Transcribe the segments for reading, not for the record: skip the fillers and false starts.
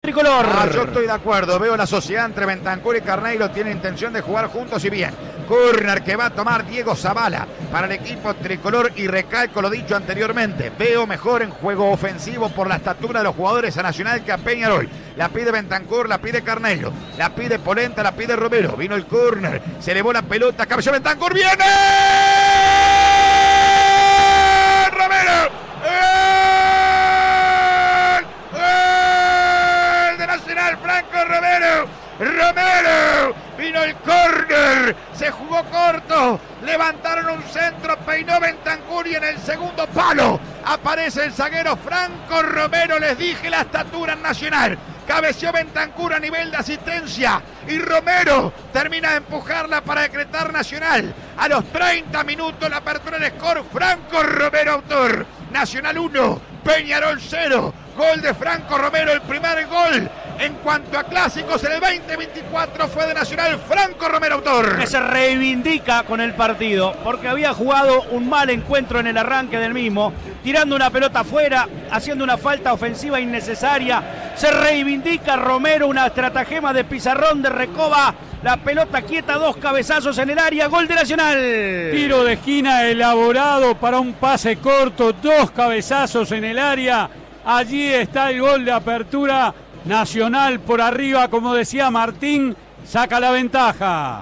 tricolor. Yo estoy de acuerdo, veo la sociedad entre Bentancur y Carneiro, tiene intención de jugar juntos y bien. Corner que va a tomar Diego Zavala para el equipo tricolor y recalco lo dicho anteriormente. Veo mejor en juego ofensivo por la estatura de los jugadores a Nacional que a Peñarol. La pide Bentancur, la pide Carneiro, la pide Polenta, la pide Romero. Vino el corner, se elevó la pelota, cabeceó Bentancur, ¡viene! ¡Romero! ¡Gol de Nacional, Franco Romero! Romero, vino el córner, se jugó corto, levantaron un centro, peinó Bentancur y en el segundo palo aparece el zaguero Franco Romero. Les dije la estatura en Nacional, cabeció Bentancur a nivel de asistencia y Romero termina de empujarla para decretar Nacional. A los 30 minutos la apertura del score, Franco Romero autor. Nacional 1, Peñarol 0. Gol de Franco Romero, el primer gol en cuanto a clásicos en el 2024 fue de Nacional, Franco Romero autor. Que se reivindica con el partido, porque había jugado un mal encuentro en el arranque del mismo, tirando una pelota afuera, haciendo una falta ofensiva innecesaria. Se reivindica Romero, una estratagema de Pizarrón de Recoba. La pelota quieta, 2 cabezazos en el área, gol de Nacional. Tiro de esquina elaborado para un pase corto, 2 cabezazos en el área. Allí está el gol de apertura. Nacional por arriba, como decía Martín, saca la ventaja.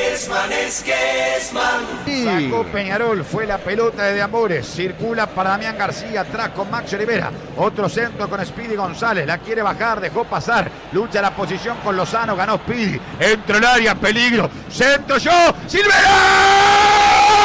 Sacó Peñarol, fue la pelota de Amores, circula para Damián García, atrás con Max Olivera, otro centro con Speedy González, la quiere bajar, dejó pasar, lucha la posición con Lozano, ganó Speedy, entró el área, peligro, centro yo, Silvera.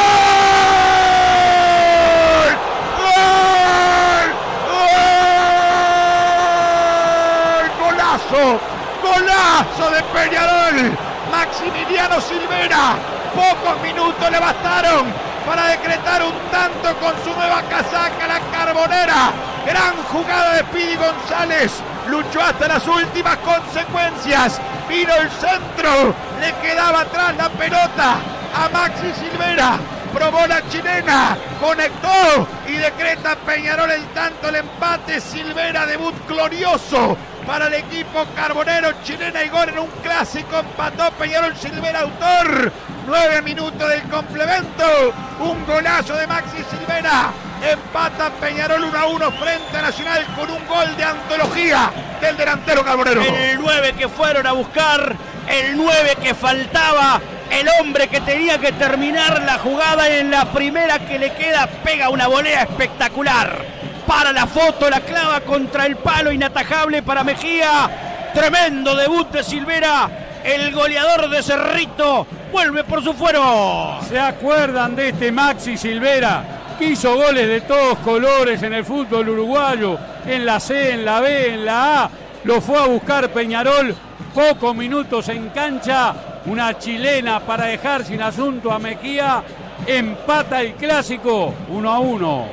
Golazo de Peñarol, Maximiliano Silvera, pocos minutos le bastaron para decretar un tanto con su nueva casaca, la Carbonera. Gran jugada de Speedy González, luchó hasta las últimas consecuencias, vino el centro, le quedaba atrás la pelota a Maxi Silvera, probó la chilena, conectó y decreta Peñarol el tanto, el empate. Silvera, debut glorioso para el equipo carbonero, chilena y gol en un clásico, empató Peñarol. Silvera autor, 9 minutos del complemento, un golazo de Maxi Silvera, empata Peñarol 1-1 frente a Nacional con un gol de antología del delantero carbonero. El 9 que fueron a buscar, el 9 que faltaba, el hombre que tenía que terminar la jugada, en la primera que le queda pega una volea espectacular. Para la foto, la clava contra el palo, inatajable para Mejía. Tremendo debut de Silvera, el goleador de Cerrito, vuelve por su fuero. ¿Se acuerdan de este Maxi Silvera? Que hizo goles de todos colores en el fútbol uruguayo, en la C, en la B, en la A. Lo fue a buscar Peñarol, pocos minutos en cancha, una chilena para dejar sin asunto a Mejía. Empata el clásico 1-1.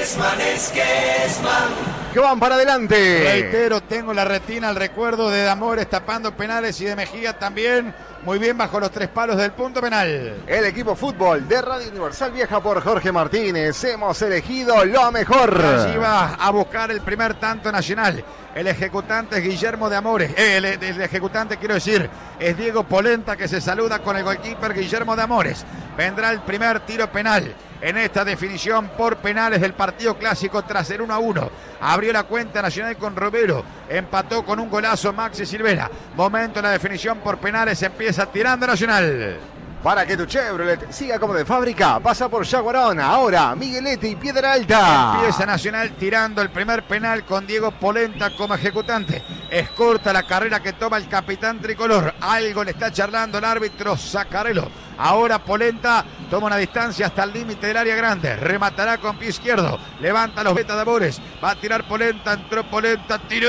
Que van para adelante. Reitero, tengo la retina el recuerdo de Damores tapando penales y de Mejía también. Muy bien bajo los 3 palos del punto penal. El equipo fútbol de Radio Universal viaja por Jorge Martínez. Hemos elegido lo mejor. Allí va a buscar el primer tanto Nacional. El ejecutante es Guillermo de Amores. El ejecutante, quiero decir, es Diego Polenta, que se saluda con el goalkeeper Guillermo de Amores. Vendrá el primer tiro penal en esta definición por penales del partido clásico tras el 1-1. Abrió la cuenta Nacional con Romero. Empató con un golazo Maxi Silvera. Momento en la definición por penales. Empieza tirando Nacional. Para que tu Chevrolet siga como de fábrica, pasa por Jaguarón. Ahora Miguelete y Piedra Alta. Empieza Nacional tirando el primer penal con Diego Polenta como ejecutante. Es corta la carrera que toma el capitán tricolor. Algo le está charlando el árbitro Zacarello. Ahora Polenta toma una distancia hasta el límite del área grande. Rematará con pie izquierdo. Levanta los beta de Amores. Va a tirar Polenta. Entró Polenta. Tiró.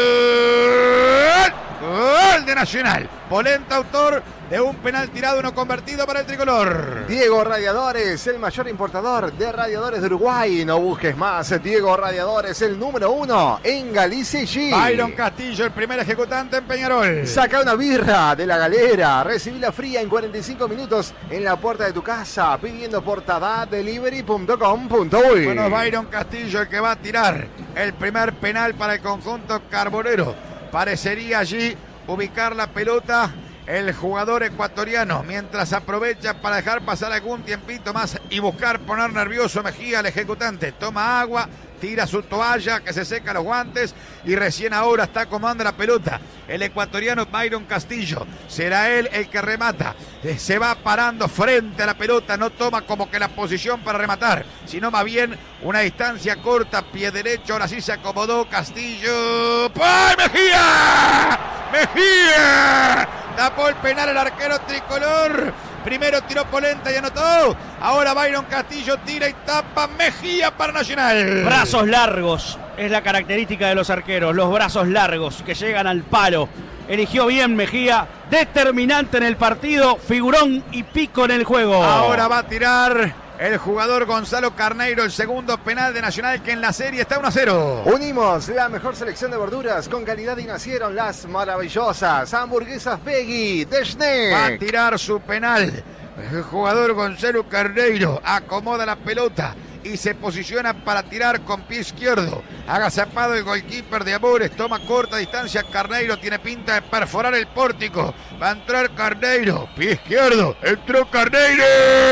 Gol de Nacional. Polenta autor de un penal tirado, uno convertido para el tricolor. Diego Radiadores, el mayor importador de radiadores de Uruguay. No busques más. Diego Radiadores, el número 1 en Galicia y G. Byron Castillo, el primer ejecutante en Peñarol. Saca una birra de la galera. Recibila fría en 45 minutos en la puerta de tu casa, pidiendo por tadadelivery.com.uy. Bueno, Byron Castillo el que va a tirar el primer penal para el conjunto carbonero. Parecería allí ubicar la pelota el jugador ecuatoriano, mientras aprovecha para dejar pasar algún tiempito más y buscar poner nervioso Mejía al ejecutante. Toma agua, tira su toalla, que se seca los guantes y recién ahora está acomodando la pelota el ecuatoriano Byron Castillo. Será él el que remata. Se va parando frente a la pelota, no toma como que la posición para rematar, sino más bien una distancia corta, pie derecho. Ahora sí se acomodó Castillo. ¡Ay, Mejía! ¡Mejía! Tapó el penal el arquero tricolor. Primero tiró Polenta y anotó. Ahora Byron Castillo tira y tapa. Mejía para Nacional. Brazos largos es la característica de los arqueros. Los brazos largos que llegan al palo. Eligió bien Mejía. Determinante en el partido. Figurón y pico en el juego. Ahora va a tirar el jugador Gonzalo Carneiro, el segundo penal de Nacional, que en la serie está 1-0. Unimos la mejor selección de verduras con calidad y nacieron las maravillosas hamburguesas Veggie de Schneck. Va a tirar su penal el jugador Gonzalo Carneiro. Acomoda la pelota y se posiciona para tirar con pie izquierdo. Agazapado el goalkeeper de Amores. Toma corta distancia. Carneiro tiene pinta de perforar el pórtico. Va a entrar Carneiro. Pie izquierdo. Entró Carneiro.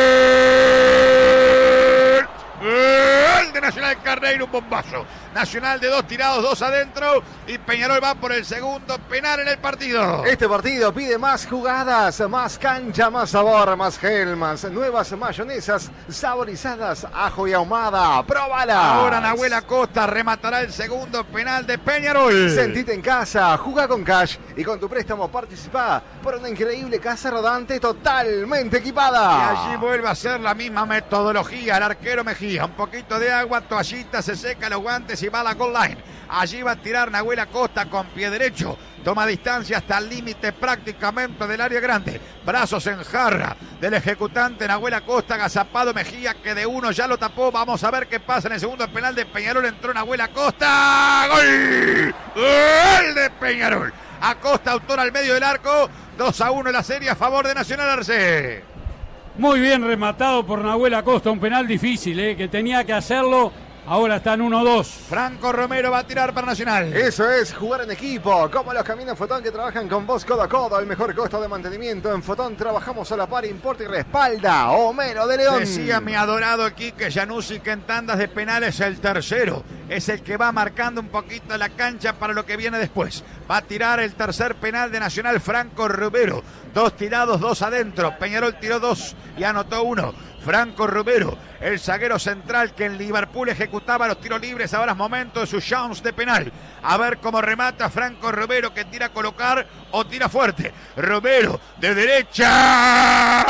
El de Nacional Carneiro, un bombazo. Nacional de 2 tirados, 2 adentro. Y Peñarol va por el segundo penal en el partido. Este partido pide más jugadas, más cancha, más sabor, más gel, más nuevas mayonesas saborizadas, ajo y ahumada. ¡Próbala! Ahora Nahuel Acosta rematará el segundo penal de Peñarol. Sentite en casa, juega con Cash y con tu préstamo participa por una increíble casa rodante totalmente equipada. Y allí vuelve a ser la misma metodología. El arquero Mejía, un poquito de agua, toallita, se seca los guantes y va a la goal line. Allí va a tirar Nahuel Acosta con pie derecho. Toma distancia hasta el límite prácticamente del área grande. Brazos en jarra del ejecutante Nahuel Acosta. Agazapado Mejía, que de uno ya lo tapó. Vamos a ver qué pasa en el segundo penal de Peñarol. Entró Nahuel Acosta. ¡Gol! ¡Gol de Peñarol! Acosta, autor al medio del arco. 2-1 en la serie a favor de Nacional Arce. Muy bien rematado por Nahuel Acosta. Un penal difícil, que tenía que hacerlo. Ahora están 1-2. Franco Romero va a tirar para Nacional. Eso es jugar en equipo, como los caminos Fotón que trabajan con vos codo a codo. El mejor costo de mantenimiento en Fotón. Trabajamos a la par, importa y respalda. Homero de León. Decía mi adorado Quique Januzzi que en tandas de penales el tercero es el que va marcando un poquito la cancha para lo que viene después. Va a tirar el tercer penal de Nacional Franco Romero. 2 tirados, 2 adentro. Peñarol tiró 2 y anotó 1. Franco Romero, el zaguero central que en Liverpool ejecutaba los tiros libres. Ahora es momento de su chance de penal. A ver cómo remata Franco Romero, que tira a colocar o tira fuerte. Romero de derecha.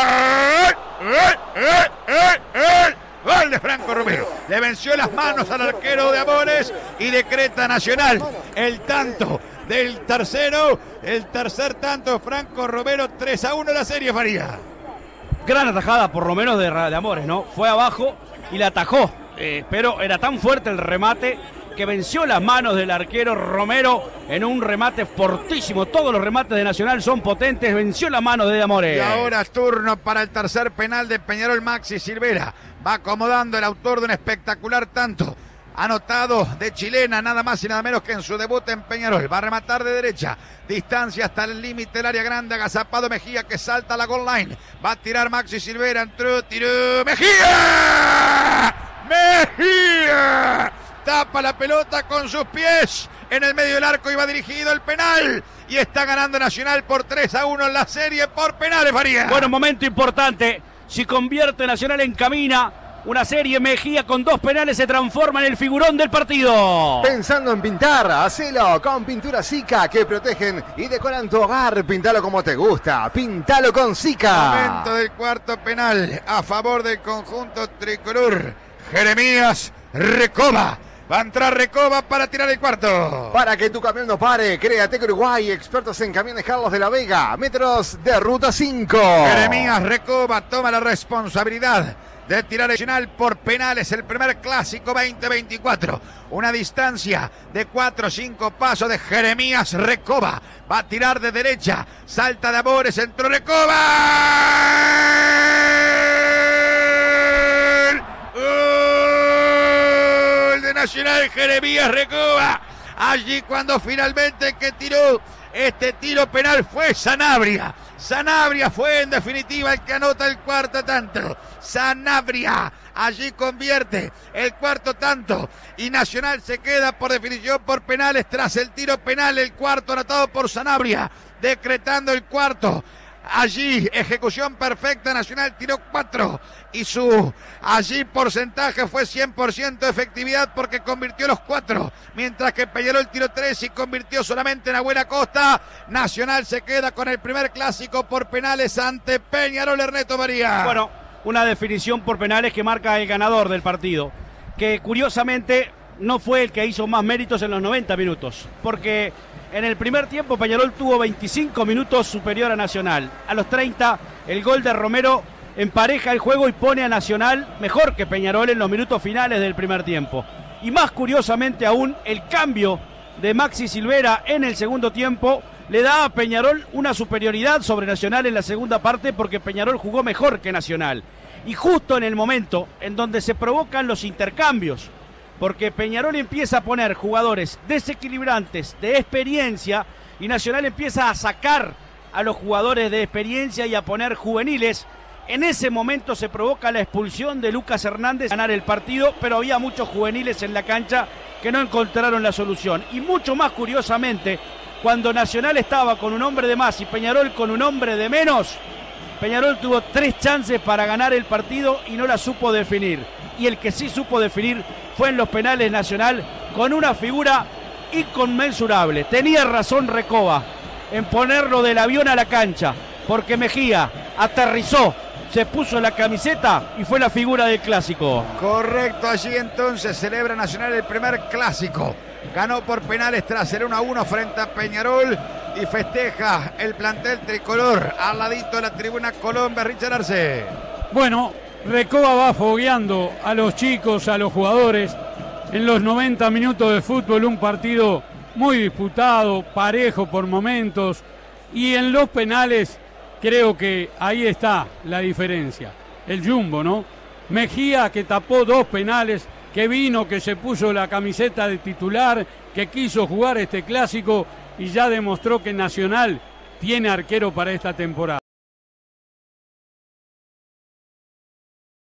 Gol de Franco Romero. Le venció las manos al arquero de Amores y decreta Nacional el tanto del tercero. El tercer tanto, Franco Romero. 3-1 la serie, Faría. Gran atajada por lo menos de Amores, ¿no? Fue abajo y la atajó. Pero era tan fuerte el remate que venció las manos del arquero Romero en un remate fortísimo. Todos los remates de Nacional son potentes. Venció las manos de Amores. Y ahora turno para el tercer penal de Peñarol. Maxi Silvera va acomodando, el autor de un espectacular tanto. Anotado de chilena, nada más y nada menos que en su debut en Peñarol. Va a rematar de derecha. Distancia hasta el límite del área grande. Agazapado Mejía, que salta a la goal line. Va a tirar Maxi Silvera. Entró, tiró. ¡Mejía! ¡Mejía! Tapa la pelota con sus pies. En el medio del arco iba dirigido el penal. Y está ganando Nacional por 3-1 en la serie por penales, Faría. Bueno, momento importante. Si convierte Nacional en camina. Una serie, Mejía con 2 penales se transforma en el figurón del partido. Pensando en pintar, hacelo con Pintura Zika, que protegen y decoran tu hogar. Pintalo como te gusta, pintalo con Zika. Momento del cuarto penal a favor del conjunto tricolor. Jeremías Recoba. Va a entrar Recoba para tirar el cuarto. Para que tu camión no pare, Createc Uruguay, expertos en camiones Carlos de la Vega, metros de ruta 5. Jeremías Recoba toma la responsabilidad de tirar Nacional por penales, el primer clásico 2024. Una distancia de 4 o 5 pasos de Jeremías Recoba. Va a tirar de derecha, salta de Amores, entró Recoba. ¡Gol de Nacional! Jeremías Recoba Allí cuando finalmente el que tiró este tiro penal fue Sanabria. Sanabria fue en definitiva el que anota el cuarto tanto. Sanabria allí convierte el cuarto tanto y Nacional se queda por definición por penales tras el tiro penal, el cuarto anotado por Sanabria, decretando el cuarto. Allí ejecución perfecta, Nacional tiró 4 y su allí porcentaje fue 100% de efectividad porque convirtió los 4, mientras que Peñarol tiró 3 y convirtió solamente Nahuel Acosta. Nacional se queda con el primer clásico por penales ante Peñarol. Ernesto María. Bueno, una definición por penales que marca el ganador del partido, que curiosamente no fue el que hizo más méritos en los 90 minutos, porque en el primer tiempo Peñarol tuvo 25 minutos superior a Nacional. A los 30 el gol de Romero empareja el juego y pone a Nacional mejor que Peñarol en los minutos finales del primer tiempo. Y más curiosamente aún, el cambio de Maxi Silvera en el segundo tiempo le da a Peñarol una superioridad sobre Nacional en la segunda parte, porque Peñarol jugó mejor que Nacional. Y justo en el momento en donde se provocan los intercambios, porque Peñarol empieza a poner jugadores desequilibrantes de experiencia y Nacional empieza a sacar a los jugadores de experiencia y a poner juveniles. En ese momento se provoca la expulsión de Lucas Hernández a ganar el partido, pero había muchos juveniles en la cancha que no encontraron la solución. Y mucho más curiosamente, cuando Nacional estaba con un hombre de más y Peñarol con un hombre de menos, Peñarol tuvo 3 chances para ganar el partido y no la supo definir. Y el que sí supo definir fue en los penales Nacional, con una figura inconmensurable. Tenía razón Recoba en ponerlo del avión a la cancha, porque Mejía aterrizó, se puso la camiseta y fue la figura del clásico. Correcto, allí entonces celebra Nacional el primer clásico. Ganó por penales tras el 1-1 frente a Peñarol y festeja el plantel tricolor al ladito de la tribuna Colombia. Richard Arce. Bueno, Recoba va fogueando a los chicos, a los jugadores. En los 90 minutos de fútbol, un partido muy disputado, parejo por momentos. Y en los penales, creo que ahí está la diferencia. El jumbo, ¿no? Mejía, que tapó 2 penales, que vino, que se puso la camiseta de titular, que quiso jugar este clásico y ya demostró que Nacional tiene arquero para esta temporada.